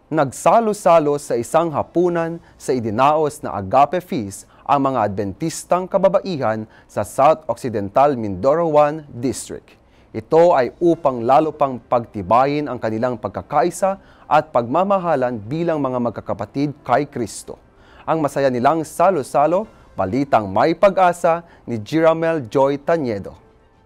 Nagsalo-salo sa isang hapunan sa idinaos na Agape Feast ang mga Adventistang kababaihan sa South Occidental Mindoro 1 District. Ito ay upang lalo pang pagtibayin ang kanilang pagkakaisa at pagmamahalan bilang mga magkakapatid kay Kristo. Ang masaya nilang salo-salo, balitang may pag-asa ni Jiramel Joy Tanyedo.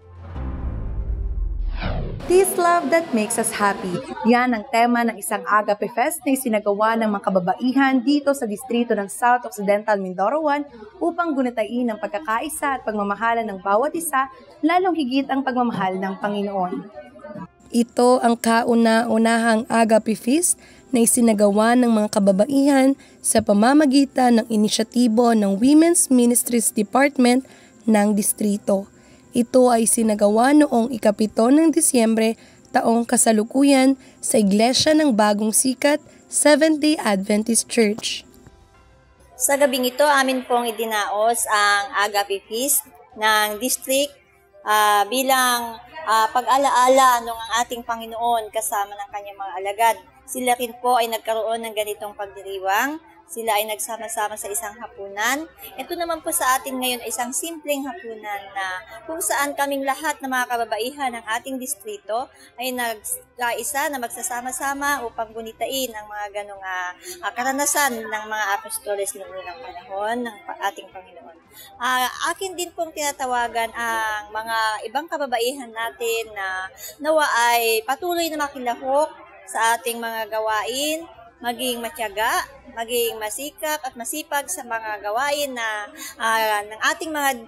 This love that makes us happy. Yan ang tema ng isang Agape Fest na isinagawa ng mga kababaihan dito sa distrito ng South Occidental Mindoro 1 upang gunitain ang pagkakaisa at pagmamahalan ng bawat isa, lalong higit ang pagmamahal ng Panginoon. Ito ang kauna-unahang Agape Feast na isinagawa ng mga kababaihan sa pamamagitan ng inisyatibo ng Women's Ministries Department ng distrito. Ito ay sinagawa noong ika-7 ng Disyembre, taong kasalukuyan sa Iglesia ng Bagong Sikat, Seventh-day Adventist Church. Sa gabing ito, amin pong idinaos ang Agape Feast ng district bilang pag-alaala ng ating Panginoon kasama ng kanyang mga alagad. Sila rin po ay nagkaroon ng ganitong pagdiriwang. Sila ay nagsama-sama sa isang hapunan. Ito naman po sa atin ngayon ay isang simpleng hapunan na kung saan kaming lahat na mga kababaihan ng ating distrito ay nagkaisa na magsasama-sama upang gunitain ang mga ganong karanasan ng mga apostoles noong unang panahon ng ating Panginoon. Akin din pong tinatawagan ang mga ibang kababaihan natin na nawa ay patuloy na makilahok sa ating mga gawain, maging matyaga, maging masikap at masipag sa mga gawain na ng ating mga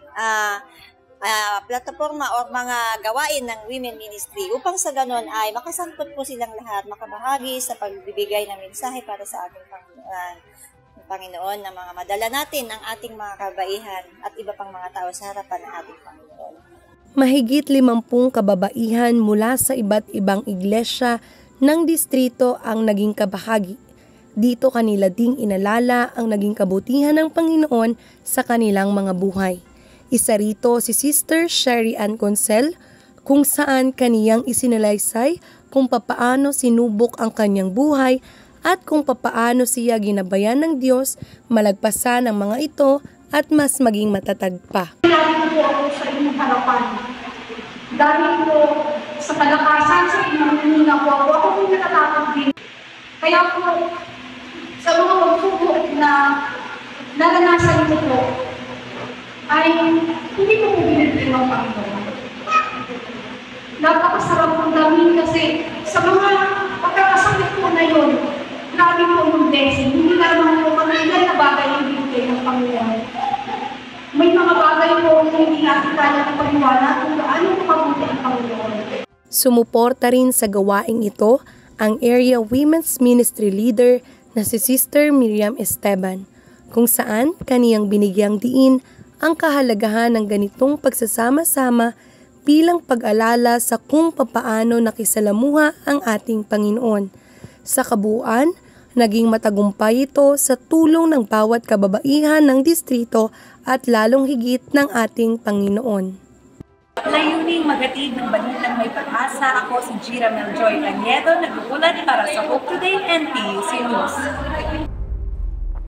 plataforma o mga gawain ng Women Ministry upang sa ganon ay makasangkot po silang lahat, makabahagi sa pagbibigay ng mensahe para sa ating Panginoon na mga madala natin ang ating mga kababaihan at iba pang mga tao sa harapan ng ating Panginoon. Mahigit 50 kababaihan mula sa iba't ibang iglesia ng distrito ang naging kabahagi. Dito kanila ding inalala ang naging kabutihan ng Panginoon sa kanilang mga buhay. Isa rito si Sister Sherry Ann Consel, kung saan kaniyang isinalaysay kung papaano sinubok ang kanyang buhay at kung papaano siya ginabayan ng Diyos malagpasan ang mga ito at mas maging matatag pa. Dahil po ako sa inyong harapan. Dahil po sa kalakasan sa inyong hinina po ako po natatakot din. Kaya po, sa mga pagsubok na naranasan ko po, ay hindi ko po binibigyan ng Panginoon. Napakasarap ng damin kasi sa mga pagkakasakit po na yun, grabe po ang blessing. Hindi lamang po kami ilan na bagay yung binigay ng Panginoon. May mga bagay po na hindi natin kaya ng paghiwala kung gaano po mabuti ang Panginoon. Sumuporta rin sa gawaing ito ang Area Women's Ministry Leader na si Sister Miriam Esteban, kung saan kaniyang binigyang diin ang kahalagahan ng ganitong pagsasama-sama bilang pag-alala sa kung papaano nakisalamuha ang ating Panginoon. Sa kabuuan, naging matagumpay ito sa tulong ng bawat kababaihan ng distrito at lalong higit ng ating Panginoon. Layuning magatid ng balitang may pag-asa, ako si Jiramel Joy Tanyedo, nag-uulat para sa Hope Today and PUC News.